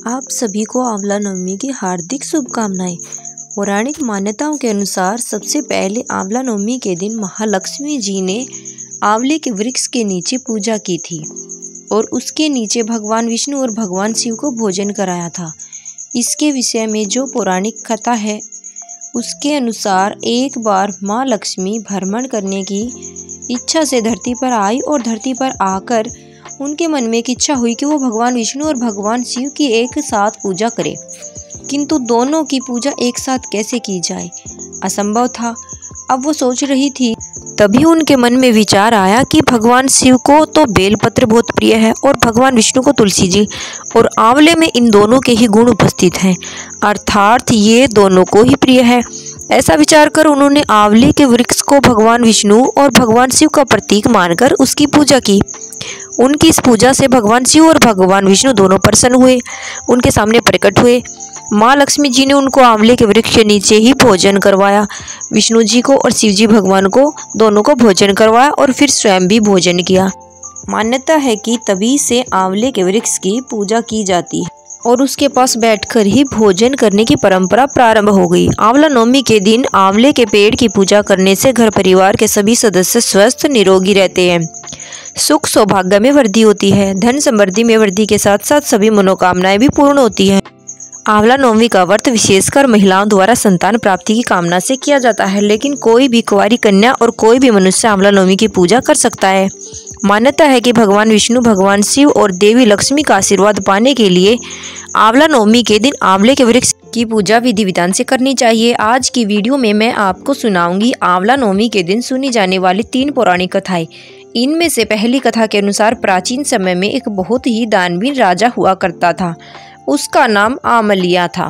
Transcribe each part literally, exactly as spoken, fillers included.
आप सभी को आंवला नवमी की हार्दिक शुभकामनाएं। पौराणिक मान्यताओं के अनुसार सबसे पहले आंवला नवमी के दिन महालक्ष्मी जी ने आंवले के वृक्ष के नीचे पूजा की थी और उसके नीचे भगवान विष्णु और भगवान शिव को भोजन कराया था। इसके विषय में जो पौराणिक कथा है उसके अनुसार एक बार माँ लक्ष्मी भ्रमण करने की इच्छा से धरती पर आई और धरती पर आकर उनके मन में एक इच्छा हुई कि वो भगवान विष्णु और भगवान शिव की एक साथ पूजा करें, किंतु दोनों की पूजा एक साथ कैसे की जाए, असंभव था। अब वो सोच रही थी, तभी उनके मन में विचार आया कि भगवान शिव को तो बेलपत्र बहुत प्रिय है और भगवान विष्णु को तुलसी जी, और आंवले में इन दोनों के ही गुण उपस्थित हैं, अर्थात ये दोनों को ही प्रिय है। ऐसा विचार कर उन्होंने आंवले के वृक्ष को भगवान विष्णु और भगवान शिव का प्रतीक मानकर उसकी पूजा की। उनकी इस पूजा से भगवान शिव और भगवान विष्णु दोनों प्रसन्न हुए, उनके सामने प्रकट हुए। माँ लक्ष्मी जी ने उनको आंवले के वृक्ष के नीचे ही भोजन करवाया। विष्णु जी को और शिव जी भगवान को दोनों को भोजन करवाया और फिर स्वयं भी भोजन किया। मान्यता है कि तभी से आंवले के वृक्ष की पूजा की जाती है और उसके पास बैठकर ही भोजन करने की परंपरा प्रारंभ हो गई। आंवला नवमी के दिन आंवले के पेड़ की पूजा करने से घर परिवार के सभी सदस्य स्वस्थ निरोगी रहते हैं, सुख सौभाग्य में वृद्धि होती है, धन समृद्धि में वृद्धि के साथ साथ सभी मनोकामनाएं भी पूर्ण होती हैं। आंवला नवमी का व्रत विशेषकर महिलाओं द्वारा संतान प्राप्ति की कामना से किया जाता है, लेकिन कोई भी कुंवारी कन्या और कोई भी मनुष्य आंवला नवमी की पूजा कर सकता है। मान्यता है कि भगवान विष्णु, भगवान शिव और देवी लक्ष्मी का आशीर्वाद पाने के लिए आंवला नवमी के दिन आंवले के वृक्ष की पूजा विधि विधान से करनी चाहिए। आज की वीडियो में मैं आपको सुनाऊंगी आंवला नवमी के दिन सुनी जाने वाली तीन पौराणिक कथाएं। इनमें से पहली कथा के अनुसार प्राचीन समय में एक बहुत ही दानवीर राजा हुआ करता था। उसका नाम आमलिया था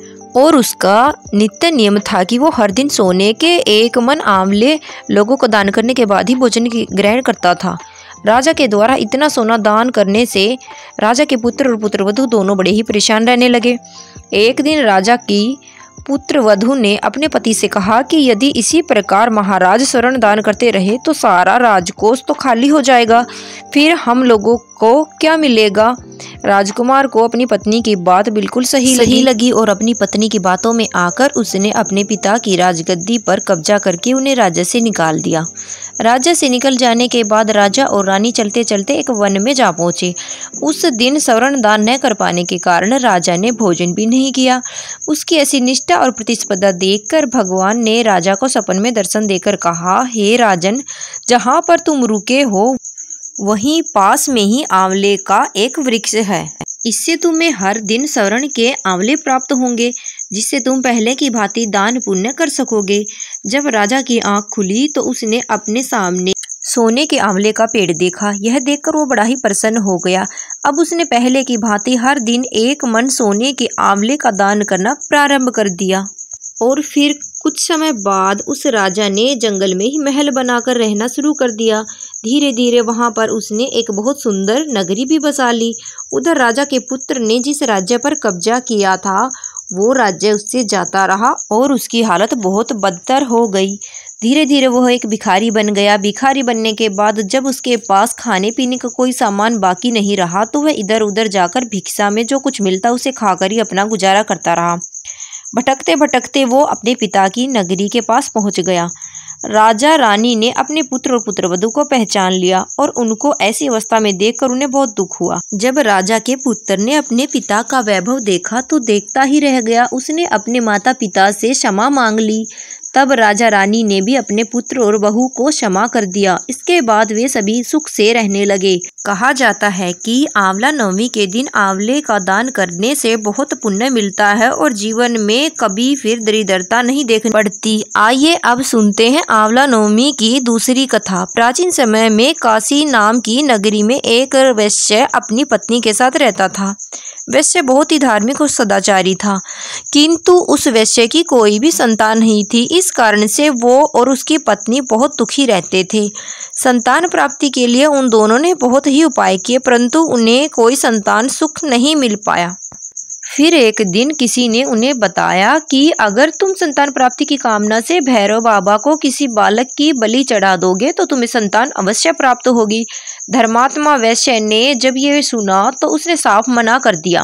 और उसका नित्य नियम था कि वो हर दिन सोने के एक मन आंवले लोगों को दान करने के बाद ही भोजन ग्रहण करता था। राजा के द्वारा इतना सोना दान करने से राजा के पुत्र और पुत्रवधू दोनों बड़े ही परेशान रहने लगे। एक दिन राजा की पुत्रवधू ने अपने पति से कहा कि यदि इसी प्रकार महाराज स्वर्ण दान करते रहे तो सारा राजकोष तो खाली हो जाएगा, फिर हम लोगों को क्या मिलेगा। राजकुमार को अपनी पत्नी की बात बिल्कुल सही, सही लगी और अपनी पत्नी की बातों में आकर उसने अपने पिता की राजगद्दी पर कब्जा करके उन्हें राज्य से निकाल दिया। राज्य से निकल जाने के बाद राजा और रानी चलते चलते एक वन में जा पहुंचे। उस दिन स्वर्ण दान न कर पाने के कारण राजा ने भोजन भी नहीं किया। उसकी ऐसी निष्ठा और प्रतिस्पर्धा देखकर भगवान ने राजा को सपन में दर्शन देकर कहा, हे राजन, जहाँ पर तुम रुके हो वहीं पास में ही आंवले का एक वृक्ष है। इससे तुम्हें हर दिन स्वर्ण के आंवले प्राप्त होंगे, जिससे तुम पहले की भांति दान पुण्य कर सकोगे। जब राजा की आंख खुली तो उसने अपने सामने सोने के आंवले का पेड़ देखा। यह देखकर वो बड़ा ही प्रसन्न हो गया। अब उसने पहले की भांति हर दिन एक मन सोने के आंवले का दान करना प्रारंभ कर दिया और फिर कुछ समय बाद उस राजा ने जंगल में ही महल बनाकर रहना शुरू कर दिया। धीरे धीरे वहां पर उसने एक बहुत सुंदर नगरी भी बसा ली। उधर राजा के पुत्र ने जिस राज्य पर कब्जा किया था वो राज्य उससे जाता रहा और उसकी हालत बहुत बदतर हो गई। धीरे धीरे वह एक भिखारी बन गया। भिखारी बनने के बाद जब उसके पास खाने पीने का कोई सामान बाकी नहीं रहा तो वह इधर उधर जाकर भिक्षा में जो कुछ मिलता उसे खाकर ही अपना गुजारा करता रहा। भटकते भटकते वो अपने पिता की नगरी के पास पहुंच गया। राजा रानी ने अपने पुत्र और पुत्रवधू को पहचान लिया और उनको ऐसी अवस्था में देखकर उन्हें बहुत दुख हुआ। जब राजा के पुत्र ने अपने पिता का वैभव देखा तो देखता ही रह गया। उसने अपने माता पिता से क्षमा मांग ली। तब राजा रानी ने भी अपने पुत्र और बहू को क्षमा कर दिया। इसके बाद वे सभी सुख से रहने लगे। कहा जाता है कि आंवला नवमी के दिन आंवले का दान करने से बहुत पुण्य मिलता है और जीवन में कभी फिर दरिद्रता नहीं देखनी पड़ती। आइए अब सुनते हैं आंवला नवमी की दूसरी कथा। प्राचीन समय में काशी नाम की नगरी में एक वैश्य अपनी पत्नी के साथ रहता था। वैश्य बहुत ही धार्मिक और सदाचारी था, किंतु उस वैश्य की कोई भी संतान नहीं थी। इस कारण से वो और उसकी पत्नी बहुत दुखी रहते थे। संतान प्राप्ति के लिए उन दोनों ने बहुत ही उपाय किए, परंतु उन्हें कोई संतान सुख नहीं मिल पाया। फिर एक दिन किसी ने उन्हें बताया कि अगर तुम संतान प्राप्ति की कामना से भैरव बाबा को किसी बालक की बलि चढ़ा दोगे तो तुम्हें संतान अवश्य प्राप्त होगी। धर्मात्मा वैश्य ने जब ये सुना तो उसने साफ मना कर दिया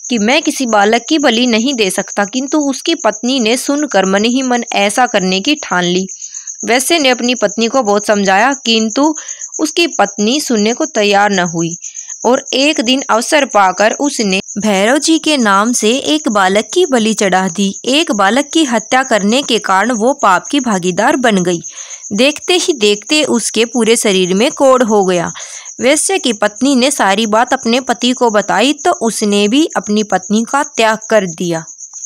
कि मैं किसी बालक की बलि नहीं दे सकता, किंतु उसकी पत्नी ने सुनकर मन ही मन ऐसा करने की ठान ली। वैश्य ने अपनी पत्नी को बहुत समझाया, किंतु उसकी पत्नी सुनने को तैयार न हुई और एक दिन अवसर पाकर उसने भैरव जी के नाम से एक बालक की बलि चढ़ा दी। एक बालक की हत्या करने के कारण वो पाप की भागीदार बन गई। देखते ही देखते उसके पूरे शरीर में कोढ़ हो गया। वैश्य की पत्नी ने सारी बात अपने पति को बताई तो उसने भी अपनी पत्नी का त्याग कर दिया।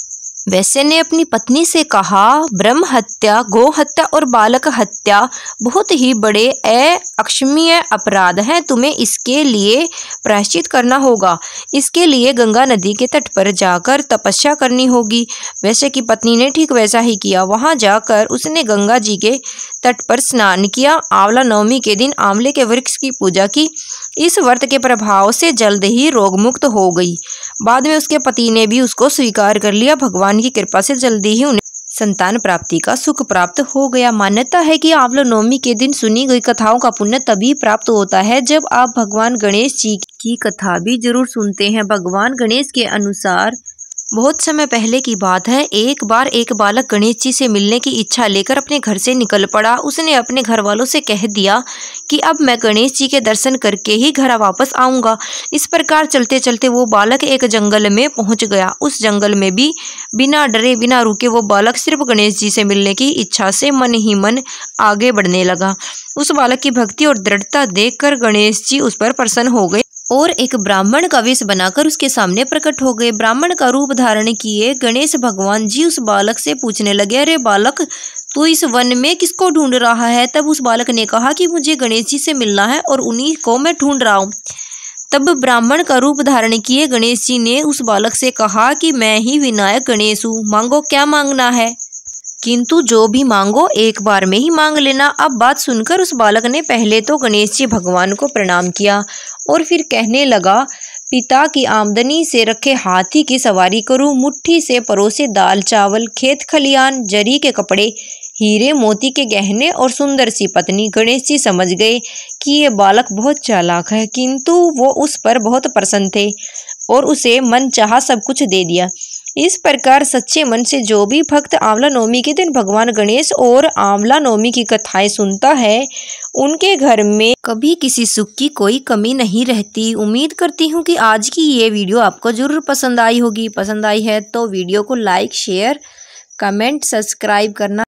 वैश्य ने अपनी पत्नी से कहा, ब्रह्म हत्या, गो हत्या और बालक हत्या बहुत ही बड़े अक्षम्य अपराध हैं। तुम्हें इसके लिए प्रायश्चित करना होगा। इसके लिए गंगा नदी के तट पर जाकर तपस्या करनी होगी। वैश्य की पत्नी ने ठीक वैसा ही किया। वहां जाकर उसने गंगा जी के तट पर स्नान किया। आंवला नवमी के दिन आंवले के वृक्ष की पूजा की। इस व्रत के प्रभाव से जल्द ही रोग मुक्त हो गई। बाद में उसके पति ने भी उसको स्वीकार कर लिया। भगवान की कृपा से जल्दी ही उन्हें संतान प्राप्ति का सुख प्राप्त हो गया। मान्यता है कि आंवला नवमी के दिन सुनी गई कथाओं का पुण्य तभी प्राप्त होता है जब आप भगवान गणेश जी की कथा भी जरूर सुनते हैं। भगवान गणेश के अनुसार बहुत समय पहले की बात है, एक बार एक बालक गणेश जी से मिलने की इच्छा लेकर अपने घर से निकल पड़ा। उसने अपने घर वालों से कह दिया कि अब मैं गणेश जी के दर्शन करके ही घर वापस आऊँगा। इस प्रकार चलते चलते वो बालक एक जंगल में पहुँच गया। उस जंगल में भी बिना डरे बिना रुके वो बालक सिर्फ गणेश जी से मिलने की इच्छा से मन ही मन आगे बढ़ने लगा। उस बालक की भक्ति और दृढ़ता देखकर गणेश जी उस पर प्रसन्न हो गए और एक ब्राह्मण का वेश बनाकर उसके सामने प्रकट हो गए। ब्राह्मण का रूप धारण किए गणेश भगवान जी उस बालक से पूछने लगे, अरे बालक, तू इस वन में किसको ढूंढ रहा है? तब उस बालक ने कहा कि मुझे गणेश जी से मिलना है और उन्हीं को मैं ढूंढ रहा हूँ। तब ब्राह्मण का रूप धारण किए गणेश जी ने उस बालक से कहा कि मैं ही विनायक गणेश हूँ, मांगो क्या मांगना है, किंतु जो भी मांगो एक बार में ही मांग लेना। अब बात सुनकर उस बालक ने पहले तो गणेश जी भगवान को प्रणाम किया और फिर कहने लगा, पिता की आमदनी से रखे हाथी की सवारी करूं, मुट्ठी से परोसे दाल चावल, खेत खलियान, जरी के कपड़े, हीरे मोती के गहने और सुंदर सी पत्नी। गणेश जी समझ गए कि ये बालक बहुत चालाक है, किंतु वो उस पर बहुत प्रसन्न थे और उसे मन चाहा सब कुछ दे दिया। इस प्रकार सच्चे मन से जो भी भक्त आंवला नवमी के दिन भगवान गणेश और आंवला नवमी की कथाएं सुनता है, उनके घर में कभी किसी सुख की कोई कमी नहीं रहती। उम्मीद करती हूँ कि आज की ये वीडियो आपको जरूर पसंद आई होगी। पसंद आई है तो वीडियो को लाइक, शेयर, कमेंट, सब्सक्राइब करना